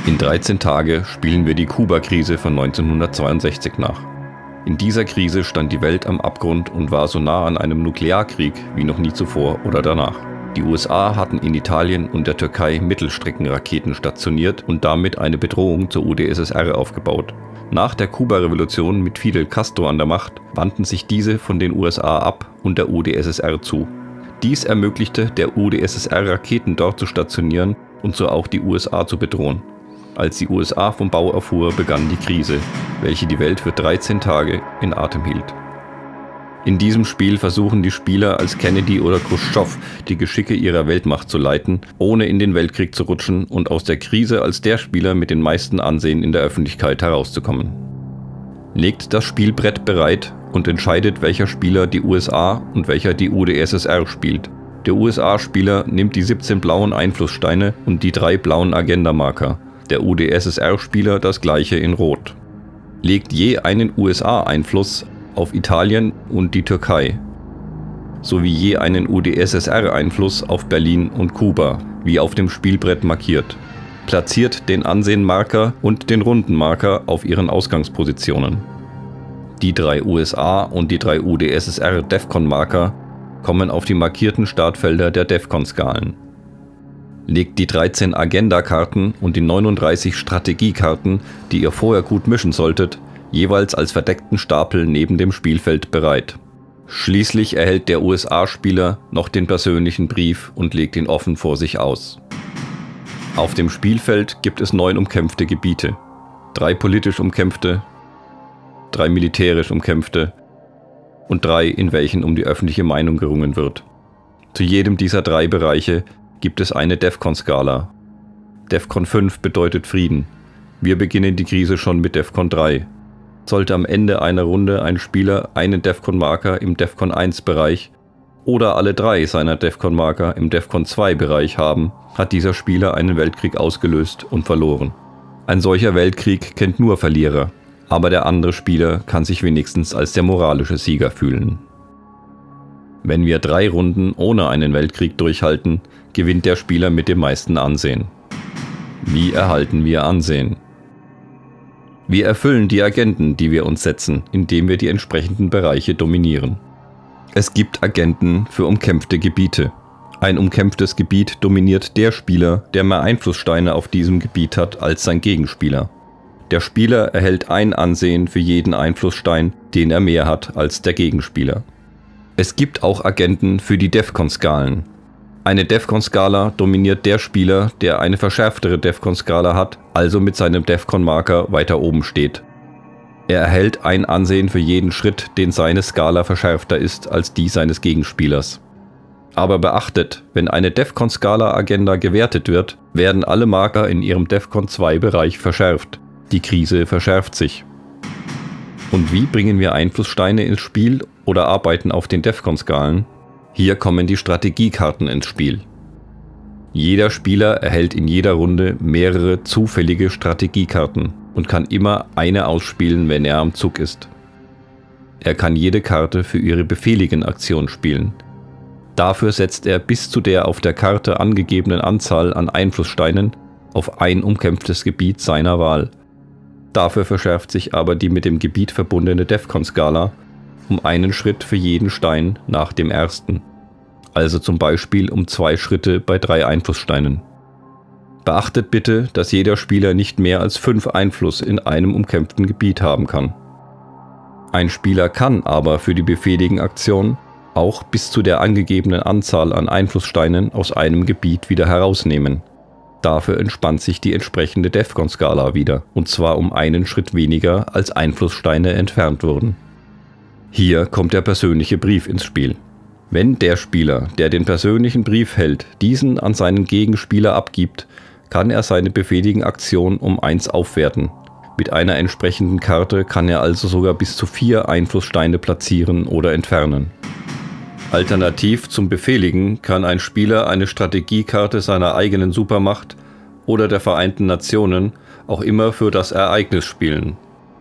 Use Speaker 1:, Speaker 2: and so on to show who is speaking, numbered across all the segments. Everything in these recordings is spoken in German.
Speaker 1: In 13 Tage spielen wir die Kuba-Krise von 1962 nach. In dieser Krise stand die Welt am Abgrund und war so nah an einem Nuklearkrieg wie noch nie zuvor oder danach. Die USA hatten in Italien und der Türkei Mittelstreckenraketen stationiert und damit eine Bedrohung zur UdSSR aufgebaut. Nach der Kuba-Revolution mit Fidel Castro an der Macht wandten sich diese von den USA ab und der UdSSR zu. Dies ermöglichte der UdSSR Raketen dort zu stationieren und so auch die USA zu bedrohen. Als die USA vom Bau erfuhr, begann die Krise, welche die Welt für 13 Tage in Atem hielt. In diesem Spiel versuchen die Spieler als Kennedy oder Chruschtschow die Geschicke ihrer Weltmacht zu leiten, ohne in den Weltkrieg zu rutschen und aus der Krise als der Spieler mit den meisten Ansehen in der Öffentlichkeit herauszukommen. Legt das Spielbrett bereit und entscheidet, welcher Spieler die USA und welcher die UdSSR spielt. Der USA-Spieler nimmt die 17 blauen Einflusssteine und die 3 blauen Agenda-Marker. Der UdSSR-Spieler das gleiche in Rot. Legt je einen USA-Einfluss auf Italien und die Türkei, sowie je einen UdSSR-Einfluss auf Berlin und Kuba, wie auf dem Spielbrett markiert. Platziert den Ansehenmarker und den Rundenmarker auf ihren Ausgangspositionen. Die 3 USA und die 3 UdSSR Defcon-Marker kommen auf die markierten Startfelder der Defcon-Skalen. Legt die 13 Agenda-Karten und die 39 Strategiekarten, die ihr vorher gut mischen solltet, jeweils als verdeckten Stapel neben dem Spielfeld bereit. Schließlich erhält der USA-Spieler noch den persönlichen Brief und legt ihn offen vor sich aus. Auf dem Spielfeld gibt es 9 umkämpfte Gebiete, 3 politisch umkämpfte, 3 militärisch umkämpfte und 3, in welchen um die öffentliche Meinung gerungen wird. Zu jedem dieser 3 Bereiche gibt es eine Defcon-Skala. Defcon 5 bedeutet Frieden. Wir beginnen die Krise schon mit Defcon 3. Sollte am Ende einer Runde ein Spieler einen Defcon-Marker im Defcon 1-Bereich oder alle 3 seiner Defcon-Marker im Defcon 2-Bereich haben, hat dieser Spieler einen Weltkrieg ausgelöst und verloren. Ein solcher Weltkrieg kennt nur Verlierer, aber der andere Spieler kann sich wenigstens als der moralische Sieger fühlen. Wenn wir 3 Runden ohne einen Weltkrieg durchhalten, gewinnt der Spieler mit dem meisten Ansehen. Wie erhalten wir Ansehen? Wir erfüllen die Agenden, die wir uns setzen, indem wir die entsprechenden Bereiche dominieren. Es gibt Agenden für umkämpfte Gebiete. Ein umkämpftes Gebiet dominiert der Spieler, der mehr Einflusssteine auf diesem Gebiet hat als sein Gegenspieler. Der Spieler erhält ein Ansehen für jeden Einflussstein, den er mehr hat als der Gegenspieler. Es gibt auch Agenden für die Defcon-Skalen. Eine Defcon-Skala dominiert der Spieler, der eine verschärftere Defcon-Skala hat, also mit seinem Defcon-Marker weiter oben steht. Er erhält ein Ansehen für jeden Schritt, den seine Skala verschärfter ist als die seines Gegenspielers. Aber beachtet, wenn eine Defcon-Skala-Agenda gewertet wird, werden alle Marker in ihrem Defcon 2-Bereich verschärft. Die Krise verschärft sich. Und wie bringen wir Einflusssteine ins Spiel oder arbeiten auf den Defcon-Skalen? Hier kommen die Strategiekarten ins Spiel. Jeder Spieler erhält in jeder Runde mehrere zufällige Strategiekarten und kann immer eine ausspielen, wenn er am Zug ist. Er kann jede Karte für ihre befehligen Aktion spielen. Dafür setzt er bis zu der auf der Karte angegebenen Anzahl an Einflusssteinen auf ein umkämpftes Gebiet seiner Wahl. Dafür verschärft sich aber die mit dem Gebiet verbundene Defcon-Skala um einen Schritt für jeden Stein nach dem ersten, also zum Beispiel um 2 Schritte bei 3 Einflusssteinen. Beachtet bitte, dass jeder Spieler nicht mehr als 5 Einfluss in einem umkämpften Gebiet haben kann. Ein Spieler kann aber für die befehligen Aktionen auch bis zu der angegebenen Anzahl an Einflusssteinen aus einem Gebiet wieder herausnehmen. Dafür entspannt sich die entsprechende Defcon-Skala wieder, und zwar um einen Schritt weniger als Einflusssteine entfernt wurden. Hier kommt der persönliche Brief ins Spiel. Wenn der Spieler, der den persönlichen Brief hält, diesen an seinen Gegenspieler abgibt, kann er seine befehligen Aktion um 1 aufwerten. Mit einer entsprechenden Karte kann er also sogar bis zu 4 Einflusssteine platzieren oder entfernen. Alternativ zum Befehligen kann ein Spieler eine Strategiekarte seiner eigenen Supermacht oder der Vereinten Nationen auch immer für das Ereignis spielen.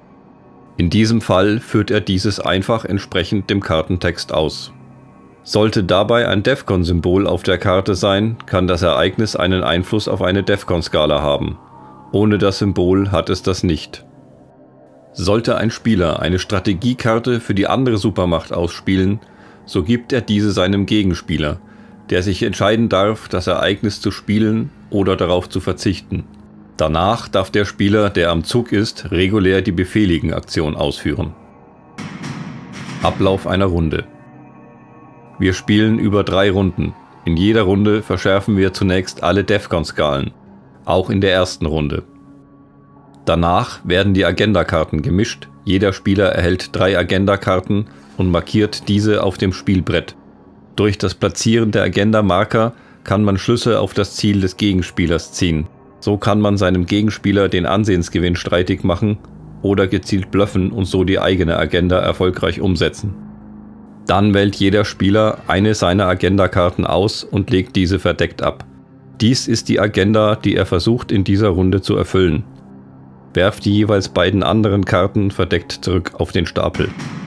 Speaker 1: In diesem Fall führt er dieses einfach entsprechend dem Kartentext aus. Sollte dabei ein Defcon-Symbol auf der Karte sein, kann das Ereignis einen Einfluss auf eine Defcon-Skala haben. Ohne das Symbol hat es das nicht. Sollte ein Spieler eine Strategiekarte für die andere Supermacht ausspielen, so gibt er diese seinem Gegenspieler, der sich entscheiden darf, das Ereignis zu spielen oder darauf zu verzichten. Danach darf der Spieler, der am Zug ist, regulär die Befehligen-Aktion ausführen. Ablauf einer Runde. Wir spielen über 3 Runden. In jeder Runde verschärfen wir zunächst alle Defcon-Skalen, auch in der ersten Runde. Danach werden die Agenda-Karten gemischt, jeder Spieler erhält 3 Agenda-Karten und markiert diese auf dem Spielbrett. Durch das Platzieren der Agenda-Marker kann man Schlüsse auf das Ziel des Gegenspielers ziehen. So kann man seinem Gegenspieler den Ansehensgewinn streitig machen oder gezielt bluffen und so die eigene Agenda erfolgreich umsetzen. Dann wählt jeder Spieler eine seiner Agenda-Karten aus und legt diese verdeckt ab. Dies ist die Agenda, die er versucht in dieser Runde zu erfüllen. Werft die jeweils beiden anderen Karten verdeckt zurück auf den Stapel.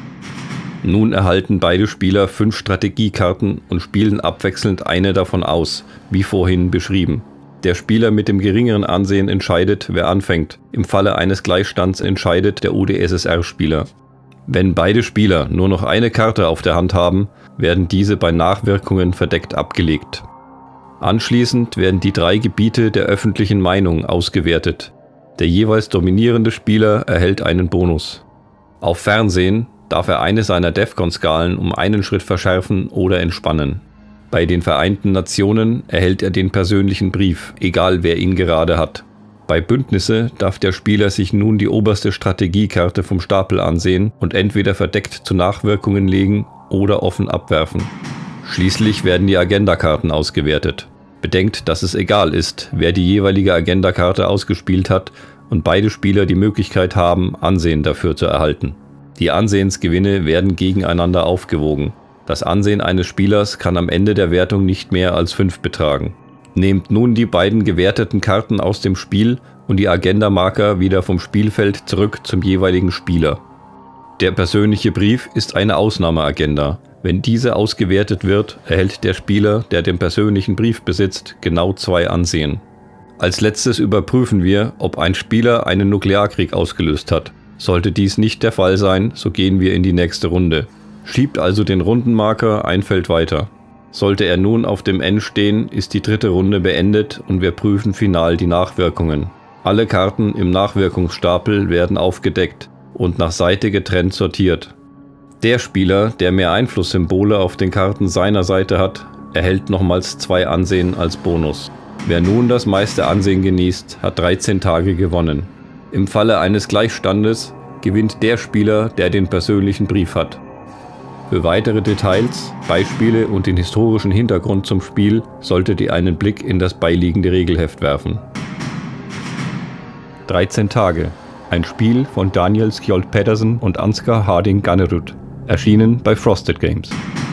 Speaker 1: Nun erhalten beide Spieler 5 Strategiekarten und spielen abwechselnd eine davon aus, wie vorhin beschrieben. Der Spieler mit dem geringeren Ansehen entscheidet, wer anfängt. Im Falle eines Gleichstands entscheidet der UdSSR-Spieler. Wenn beide Spieler nur noch eine Karte auf der Hand haben, werden diese bei Nachwirkungen verdeckt abgelegt. Anschließend werden die 3 Gebiete der öffentlichen Meinung ausgewertet. Der jeweils dominierende Spieler erhält einen Bonus. Auf Fernsehen darf er eine seiner Defcon-Skalen um einen Schritt verschärfen oder entspannen. Bei den Vereinten Nationen erhält er den persönlichen Brief, egal wer ihn gerade hat. Bei Bündnisse darf der Spieler sich nun die oberste Strategiekarte vom Stapel ansehen und entweder verdeckt zu Nachwirkungen legen oder offen abwerfen. Schließlich werden die Agendakarten ausgewertet. Bedenkt, dass es egal ist, wer die jeweilige Agendakarte ausgespielt hat und beide Spieler die Möglichkeit haben, Ansehen dafür zu erhalten. Die Ansehensgewinne werden gegeneinander aufgewogen. Das Ansehen eines Spielers kann am Ende der Wertung nicht mehr als 5 betragen. Nehmt nun die beiden gewerteten Karten aus dem Spiel und die Agenda-Marker wieder vom Spielfeld zurück zum jeweiligen Spieler. Der persönliche Brief ist eine Ausnahmeagenda. Wenn diese ausgewertet wird, erhält der Spieler, der den persönlichen Brief besitzt, genau 2 Ansehen. Als letztes überprüfen wir, ob ein Spieler einen Nuklearkrieg ausgelöst hat. Sollte dies nicht der Fall sein, so gehen wir in die nächste Runde. Schiebt also den Rundenmarker ein Feld weiter. Sollte er nun auf dem N stehen, ist die 3. Runde beendet und wir prüfen final die Nachwirkungen. Alle Karten im Nachwirkungsstapel werden aufgedeckt und nach Seite getrennt sortiert. Der Spieler, der mehr Einflusssymbole auf den Karten seiner Seite hat, erhält nochmals 2 Ansehen als Bonus. Wer nun das meiste Ansehen genießt, hat 13 Tage gewonnen. Im Falle eines Gleichstandes gewinnt der Spieler, der den persönlichen Brief hat. Für weitere Details, Beispiele und den historischen Hintergrund zum Spiel solltet ihr einen Blick in das beiliegende Regelheft werfen. 13 Tage. Ein Spiel von Daniel Skjold Pedersen und Ansgar Harding Gannerud. Erschienen bei Frosted Games.